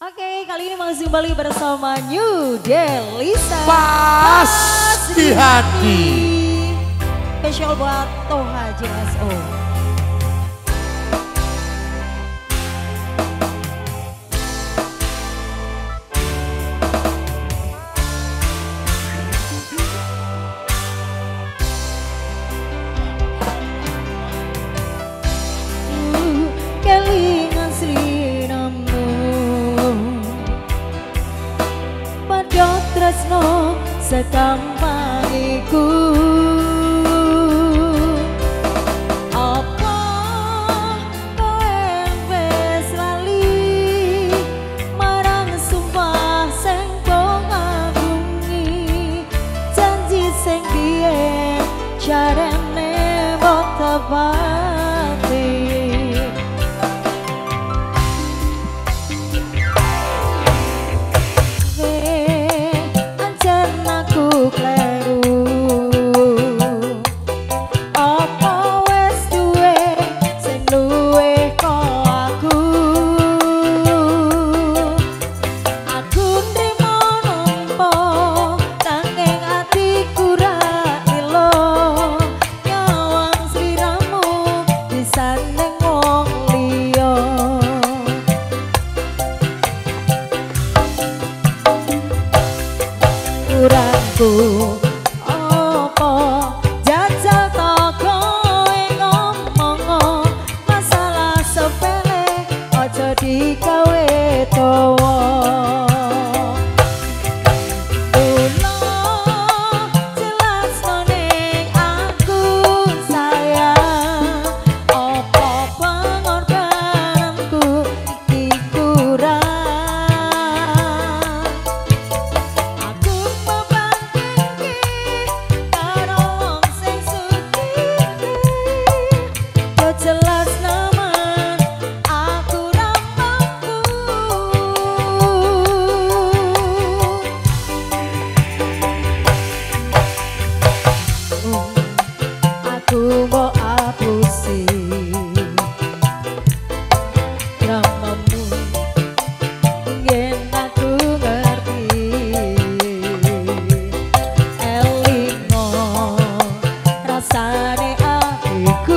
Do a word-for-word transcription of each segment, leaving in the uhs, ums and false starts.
Oke, kali ini masih kembali bersama New Delisa. Pas di hati. Spesial buat Toha J S O. Kelingan sliramu padha tresno sekampang iku. Apa kowe wis lali marang sumpah sing ngagungi, janji sing biyen jarene mbok tepati. Kurangku opo jajal toko ngomong masalah sepele ojo digawe dawa. Ulo jelas ning aku sayang, opo pengorbananku iki kurang. Jelas naman aku rampangku, aku mau hapusi dramamu yen aku ngerti. Elingo rasane hatiku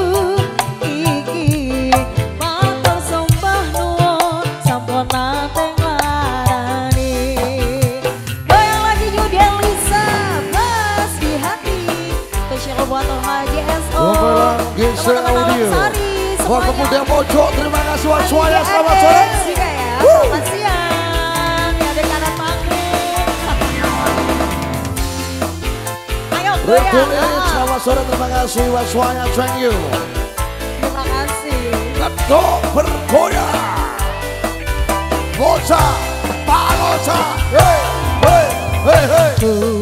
buat Toha J S O. Teman-teman Sari buat pemuda pojok, terima kasih buat semuanya. Selamat sore. juga ya. Selamat siang. Ya ada kanan panggung. Ayo goyang. Selamat sore, terima kasih buat semuanya. Thank you. Terima kasih. Let's bergoyang. Gosa, palosa. Hey, hey, hey, hey.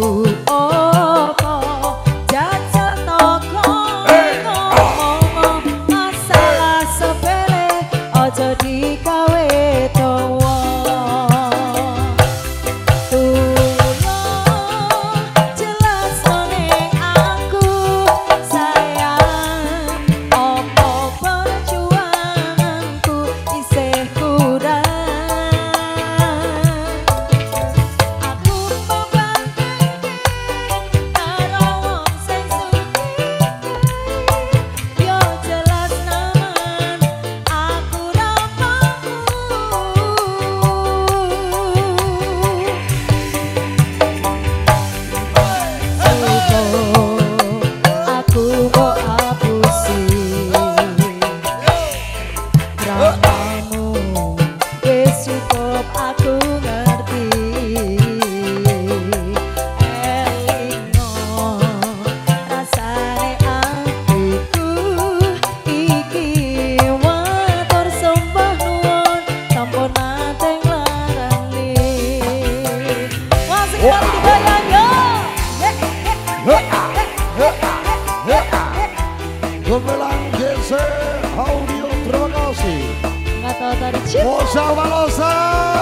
Gemelang G C Audio, terima kasih. Nggak tahu tadi cip. Mosa Malosa.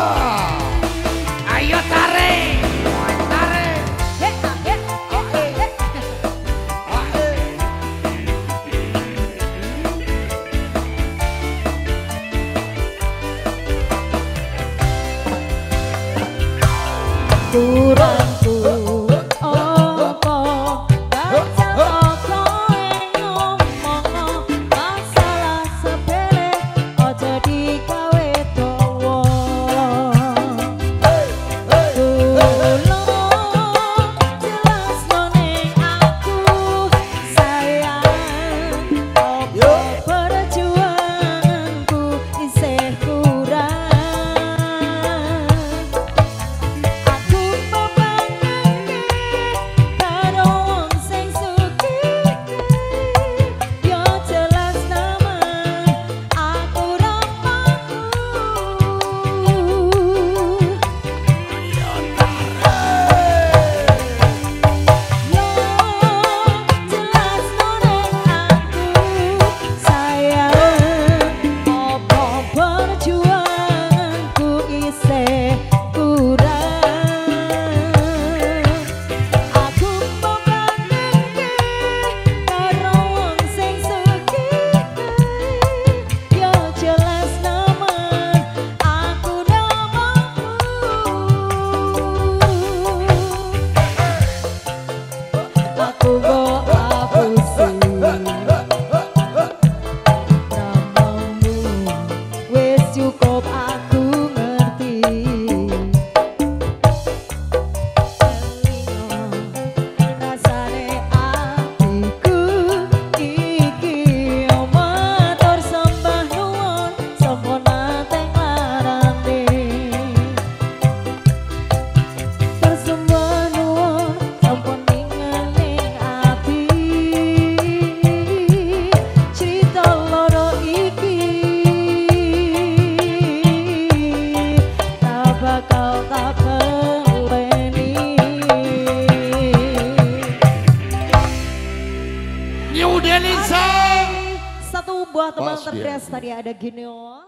Ayo tarik, tarik. aturanku opo baca toko ngomong masalah sepele ojo digawe dawa tulung jelasno ning aku sayang opo perjuanganku isih kurang cukup aku ngerti rasane atiku iki matur sembah nuwun sampuna teng larane tersembah nuwun sampun ningaling ati cerita loro iki bakal tak peleni. New Delisa. Satu buah teman Pas, terdes tadi ada gini oh.